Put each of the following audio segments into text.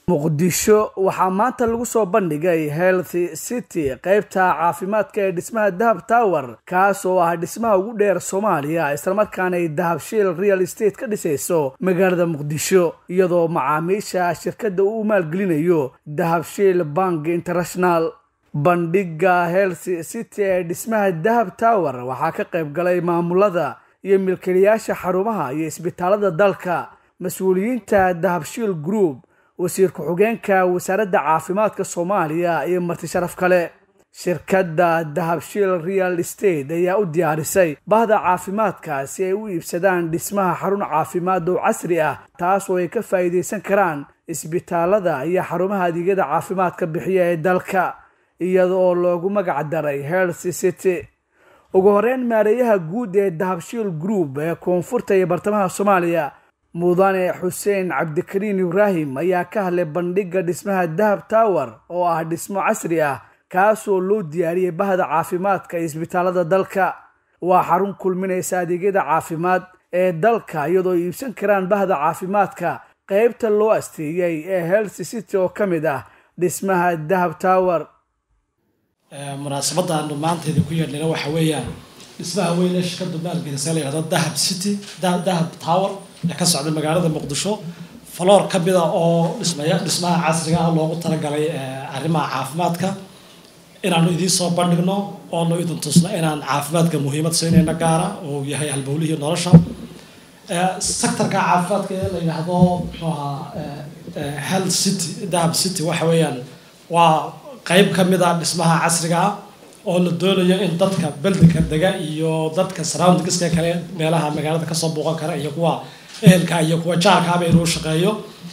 muqdisho waxaa maanta lagu soo bandhigay Health City qaybta caafimaadka ee dhismaha Dahab Tower kaas oo ah dhismaha ugu dheer Soomaaliya isla markaana ay Dahabshiil Real Estate ka dhisayso magaalada Muqdisho iyadoo macaamiisha shirkadda uu maalgelinayo Dahabshiil Bank International bandhiga Health City ee dhismaha Dahab Tower waxaa ka qayb galay maamulada iyo milkiilayaasha xarumaha iyo isbitaalada dalka mas'uuliyiinta Dahabshiil Group wasiir ku-xigeenka wasaaradda caafimaadka Soomaaliya iyo marti sharaf kale shirkadda Dahabshiil Real Estate ayaa u diyaarisay bahda caafimaadka si ay u iibsadaan dhismaha xarun caafimaad oo casri ah taas oo ay ka faa'iideysan karaan isbitaalada iyo xarumaha adeegyada caafimaadka bixiya ee dalka iyadoo loogu magac daray Health City ugu horeyn maareeyaha guud ee Dahabshiil Group ee koonfurta iyo bartamaha Soomaaliya mudane Xuseen Cabdikariin Ibrahim ayaa ka hadlay bandhiga dhismaha Dahab Tower oo ah dhismo casri ah kaas oo loo diyaariyay bahda caafimaadka iyo isbitaalada dalka waa xarun kulminaysa adeegyada caafimaad ee dalka iyadoo iibsan karaan bahda caafimaadka qaybta loo asteeyay ee Health City oo kamid ah dhismaha Dahab Tower munaasabadan maanteeda ku yeedhina waxa weeyaan dhismaha weyn ee shirkadda maalgelisay la yiraahdo Dahab City Dahab Tower ka socda magaalada Muqdisho floor ka mid ah oo dhismaha casriga ah loogu talagalay arrimaha caafimaadka inaanu idin soo bandhigno oo idin tusno inaan caafimaadka muhiimad siinayna gaara oo yahay halbowlihii nolosha sectorka caafimaadka ee la yiraahdo Health City Dahab City waxa weeyaan waa qayb ka mid ah dhismaha casriga ah oo la doonayo in dadka beldka daga iyo dadka surroundingska kale meelaha magaalada ka soo booqan kara iyo kuwa ehelka iyo kuwa jaarka ah inuu shaqeeyo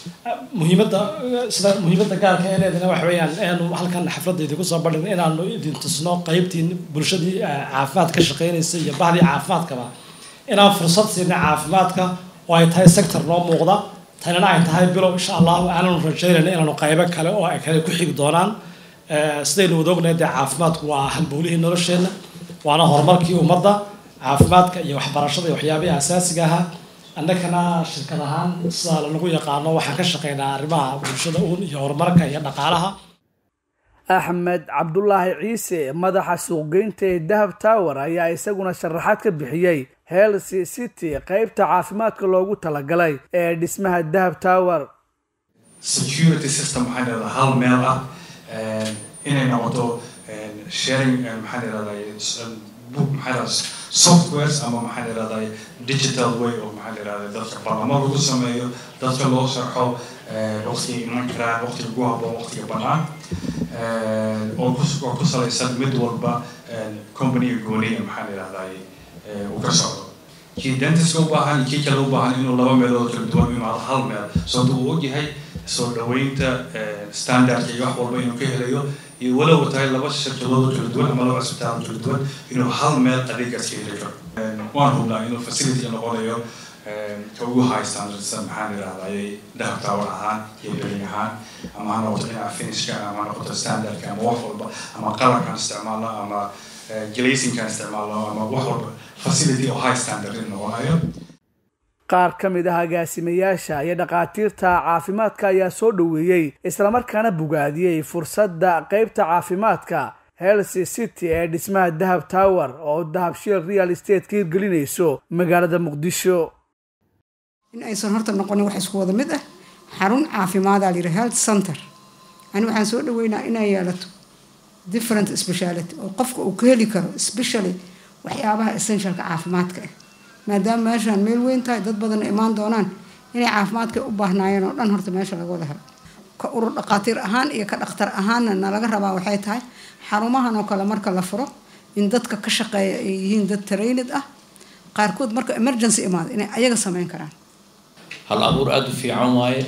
muhiimada gaarka ee leedana waxa weeyaan aanu halkan xafladeeda ku soo bandhigno inaanu idin tusno qaybtiin bulshadii caafimaad ka shaqeynaysa iyo bahdii caafimaadkaba inaan fursad siino caafimaadka oo ay tahay sector noo muuqda tanina ay tahay bilow insha Allah aanu rajaynayno inaanu qaybo kale oo ay kale ku xigi doonaan sidaynu wadognahay caafimaadku waa halbowlihii nolosheena waana horumarkii ummadda caafimaadka iyo waxbarashada iyo waxyaabaha asaasiga ah annagana shirkad ahaan sida lagu yaqaano waxaan ka shaqeynaa arrimaha bulshada iyo horumarka iyo dhaqaalaha Axmed Cabdullaahi Ciise madaxa suuqgeynta ee Dahab Tower ayaa isaguna sharaxaad ka bixiyay Health City qaybta caafimaadka loogu talagalay ee dhismaha Dahab Tower security system waxaa hal meel ah inay noqoto sharing softwares ama digital way oo dadka barnaamij lagu sameeyo dadka loo sharxo waqtiga iman karaan waqtiga ugu habboon waqtiga bannaan oo ku salaysan mid walba company gooniya uu ka socdo kii dentist u baahan kii kale u baahan inuu laba meelood kala duwan imaado hal meel sababtoo uu ogyahay soo dhaweynta standardka iyo wax walba inuu ka helayo iyo walow tahay laba shirkadood kala duwan ama laba isbitaal kala duwan inuu hal meel adeegaas ka heli karo waan hubnaa inuu facility noqonayo ka ugu high standards Dahab Tower ahaan iyo building ahaan ama ha noqoto dhinaca finishka ama ha noqoto standardka ama wax walba ama qalabkan isticmaalno ama glazingkan isticmaalno ama wax walba facility oo high standard noqonayo qaar ka mid ah agaasimayaasha iyo dhaqaatiirta caafimaadka ayaa soo dhaweeyay isla markaana bogaadiyay fursadda qaybta caafimaadka Health City ee dhismaha Dahab Tower oo Dahabshiil Real Estate ka hirgelinayso magaalada Muqdisho in aysan horta noqonin wax isku wada mid ah xarun caafimaad ah Health Center ani waxaan soo dhaweynaa inay yeelato different speciality oo qofka uu ka heli karo especially waxyaabaha essentialka caafimaadka maadaama meeshaan meel weyn tahay dad badan imaan doonaan inay caafimaadka u baahnaayeen oo dhan horta meesha laga wada helo ka urur dhaqaatiir ahaan iyo ka dhakhtar ahaanna laga rabaa waxay tahay xarumahan oo kale marka la furo in dadka ka shaqeeya ay yihiin dad trained ah qaarkood marka emergency imaado inay ayaga sameyn karaan hal abuur aad u fiican waaye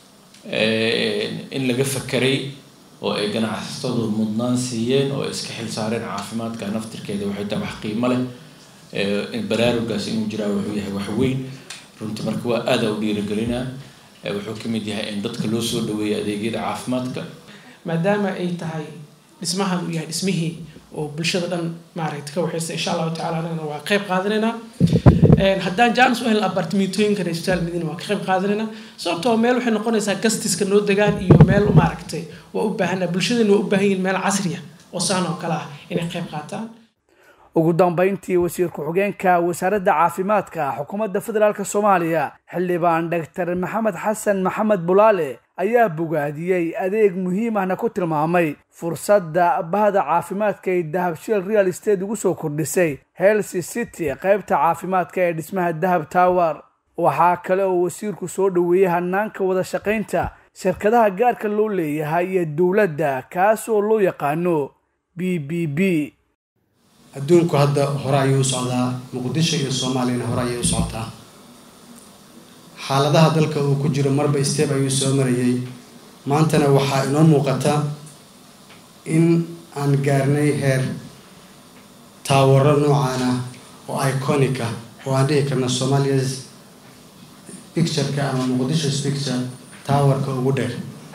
in laga fakeray oo ay ganacsatadu mudnaan siiyeen oo iska xil saareen caafimaadka naftirkeeda waxay tahay wax qiimo leh baraarugaas inuu jiraa wuxuu yahay wax weyn runtii marka waa aad u dhiirigelinaa wuxuu ka mid yahay in dadka loo soo dhaweeyo adeegyada caafimaadka maadaama ay tahay dhismahan uu yahay dhismihii oo bulshada dhan maaragtay ka waxaysa insha Allah ta'ala anagana waa qayb qaadanayna haddaan jaanis u helin apartmentooyinkana isbitaal madiina waa ka qayb qaadanayna sababtoo meel waxay noqonaysaa gastiska noo degaan iyo meel maaragtay waa u baahana bulshadana waa u baahan yihiin meel casriya oo saan oo kale ah inay qayb qaataan ugu dambeyntii wasiir ku-xigeenka wasaaradda caafimaadka xukuumadda federaalk Soomaaliya xildhibaan Dr. Maxamed Xasan Maxamed Bulaale ayaa bogaadiyey adeeg muhiim ahna ku tilmaamay fursadda bahda caafimaadka ee Dahabshiil Real Estate ugu soo kordhisay Health City qaybta caafimaadka ee dhismaha Dahab Tower. waxaa kale oo wasiirku soo dhaweeyay hanaanka wada shaqaynta shirkadaha gaarka loo leeyahay iyo dawladda kaas oo loo yaqaano BBB. adduunku hadda hore ayuu socdaa muqdisho iyo Soomaaliya hore ayuu socdaa xaaladaha dalka uu ku jiro marba step ayuu soo marayay maantana waxa inoo muuqata in aan gaarnay heer tower noocan ah oo iconic ah oo aan dhihi karno Soomaaliya's picture-ka ama Muqdisho's picture tower-ka ugu dheer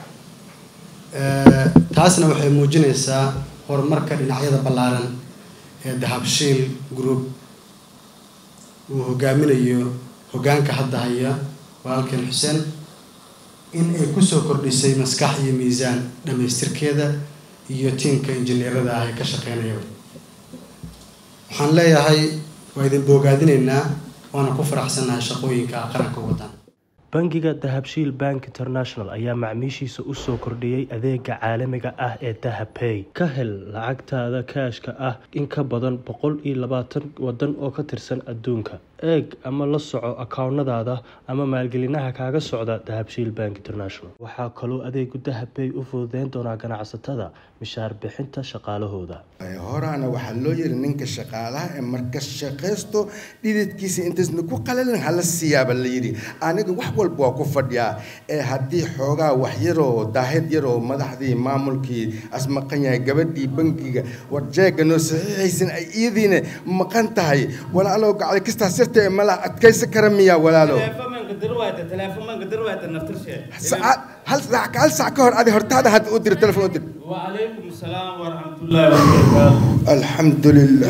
taasna waxay muujinaysaa horumarka dhinacyada ballaaran Dahabshiil Group uu hogaaminayo hogaanka hadda haya walaalkeen Xuseen in ay ku soo kordhisay maskax iyo miisaan dhameystirkeeda iyo tiimka injineerada ah ee ka shaqeynaya waxaan leeyahay waa idin bogaadinaynaa waana ku faraxsanahay shaqooyinka qaranka wadan bangiga Dahabshiil Bank International ayaa macmiishiisa u soo kordhiyay adeega caalamiga ah ee DahabPay ka hel lacagtaada kaashka ah in ka badan 120 wadan oo ka tirsan adduunka eeg ama la soco account-nadaada ama maalgelinaha kaaga socda Dahabshiil Bank International waxa kaloo adeegu DahabPay u fududeyn doonaa ganacsatada mishaar bixinta shaqaalahooda horana waxa loo yiri ninka shaqaalaha ee marka shaqeysto dhididkiisa intaasna ku qalalin hala siyaaba la yiri aniga wax walba waa ku fadhiyaa ee hadii xoogaa wax yaro daahid yaro madaxdii maamulkii asmaqan yahay gabadhii bankiga warjeega noo saxiixaysan ay iidiina maqan tahay walaalo gacay kasta sirtay mala adkaysa karamiya walaalo telefoonka darwaata naftirshe hal saac ka hor adi hortaada had u dir telefoon u dir wa alaykum salaam wa rahmatullahi wa barakatuh alhamdulillah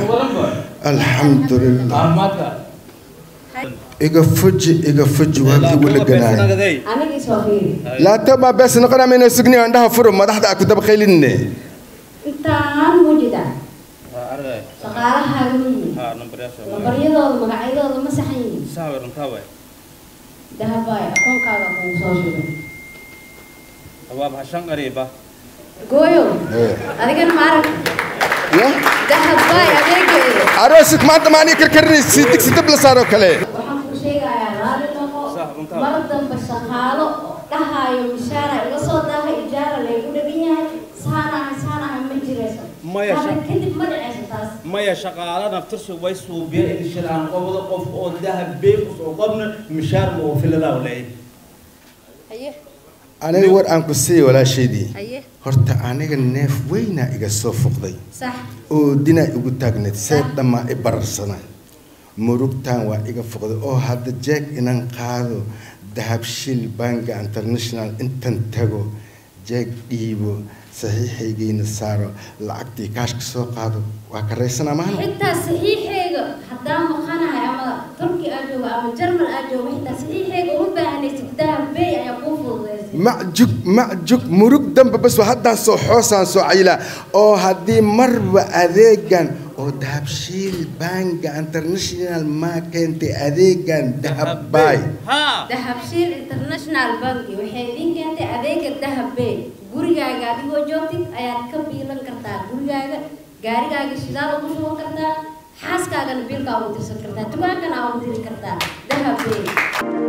iga fuji waa wala ganay aniga soo fiiri la taba bas noqona min sugni andaha furo madaxda ku dab khaylinne intaan wujida shaqaalaha numbaryadooda magacyadooda ma saxan yihiin sawiranta way dahabay aqoonkaaga ku soo sheegay awaab hashan qariiba gooyo adigan maarag ya dahabay adeegeeda aroosik maanta maani karkarinaysi digsi dab la saaro kale waxaan ku sheegayaa raali noqo mardan bashaqaalo dhahayo mishaara iga soo daahay ijaara leeyahay dhagan yahay saana ma jirayso maya kadib ma dhacayso taas maya shaqaala naftirsu way suubiya in shiraan qowda qof oo dahabay ku soo qabna mishaar ma oo filada walaay aniga war aan ku sii walaasheedii horta aniga neef weyna iga soo fuqday sax oo dina igu taagneed seed dhama i bararsana murugtaan waa iga fuqday oo hadda jeeg inaan qaado Dahabshiil Bank International intan tago jeeg dhiibo saxiixaygiina saaro lacagtii kaashka soo qaado waa ka reysana maahan xitaa saxiixayga haddaan maqanahay ama turki aan joogo ama jarmal aan joogo xitaa saxiixayga uma baahanaysid dahabay ayaa kuu fududeysay macjuk murug damba bas haddaan soo xoosaan soo cayla oo haddii marba adeegan oo Dahabshiil Bank International ma keentay adeegan dahabay Dahabshiil International Bank waxay idin keentay adeega dahabay gurigaaga adigoo joogtid ayaad ka biilan kartaa gurigaaga gaarigaaga shidaal ugu shuban kartaa xaaskaagana biilka ugu dirsan kartaa dukaankana ugu diri kartaa dahabay